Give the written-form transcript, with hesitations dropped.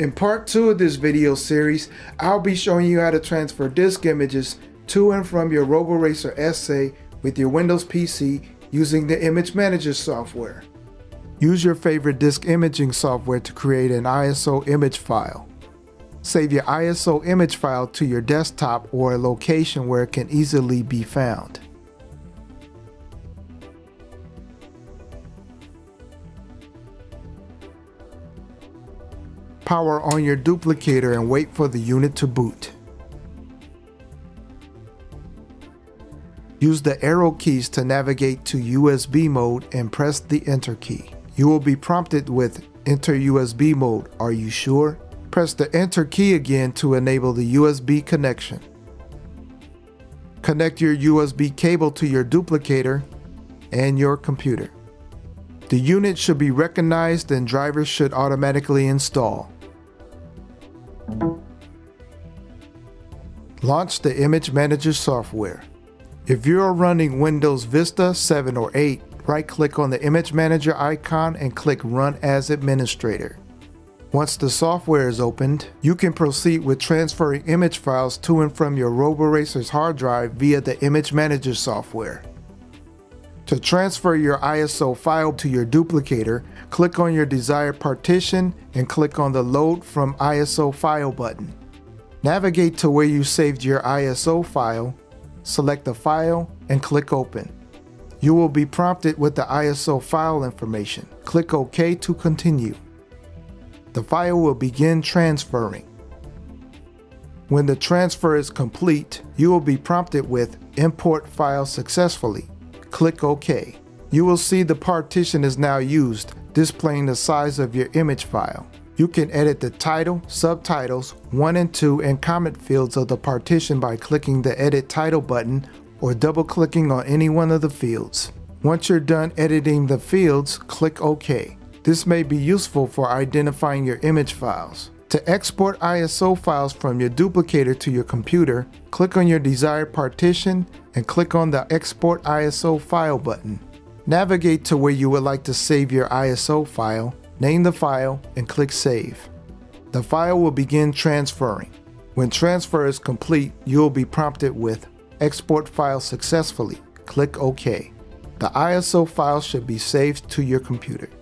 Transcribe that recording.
In part 2 of this video series, I'll be showing you how to transfer disk images to and from your RoboRacer SA with your Windows PC using the Image Manager software. Use your favorite disk imaging software to create an ISO image file. Save your ISO image file to your desktop or a location where it can easily be found. Power on your duplicator and wait for the unit to boot. Use the arrow keys to navigate to USB mode and press the Enter key. You will be prompted with Enter USB mode. Are you sure? Press the Enter key again to enable the USB connection. Connect your USB cable to your duplicator and your computer. The unit should be recognized and drivers should automatically install. Launch the Image Manager software. If you are running Windows Vista 7 or 8, right-click on the Image Manager icon and click Run as Administrator. Once the software is opened, you can proceed with transferring image files to and from your RoboRacer's hard drive via the Image Manager software. To transfer your ISO file to your duplicator, click on your desired partition and click on the Load from ISO File button. Navigate to where you saved your ISO file, select the file, and click Open. You will be prompted with the ISO file information. Click OK to continue. The file will begin transferring. When the transfer is complete, you will be prompted with Import File Successfully. Click OK. You will see the partition is now used, displaying the size of your image file. You can edit the title, subtitles, 1 and 2, and comment fields of the partition by clicking the Edit Title button or double-clicking on any one of the fields. Once you're done editing the fields, click OK. This may be useful for identifying your image files. To export ISO files from your duplicator to your computer, click on your desired partition and click on the Export ISO File button. Navigate to where you would like to save your ISO file, name the file, and click Save. The file will begin transferring. When transfer is complete, you will be prompted with Export File Successfully. Click OK. The ISO file should be saved to your computer.